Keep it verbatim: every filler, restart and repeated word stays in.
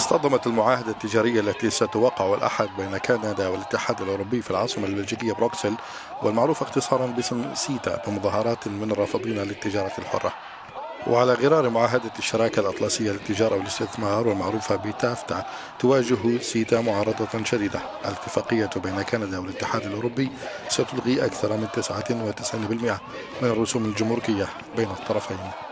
اصطدمت المعاهدة التجارية التي ستوقع الأحد بين كندا والاتحاد الأوروبي في العاصمة البلجيكية بروكسل، والمعروف اختصارا باسم سيتا، بمظاهرات من الرافضين للتجارة الحرة. وعلى غرار معاهدة الشراكة الأطلسية للتجارة والاستثمار والمعروفة بتافتا، تواجه سيتا معارضة شديدة. الاتفاقية بين كندا والاتحاد الأوروبي ستلغي أكثر من تسعة وتسعين بالمئة من الرسوم الجمركية بين الطرفين.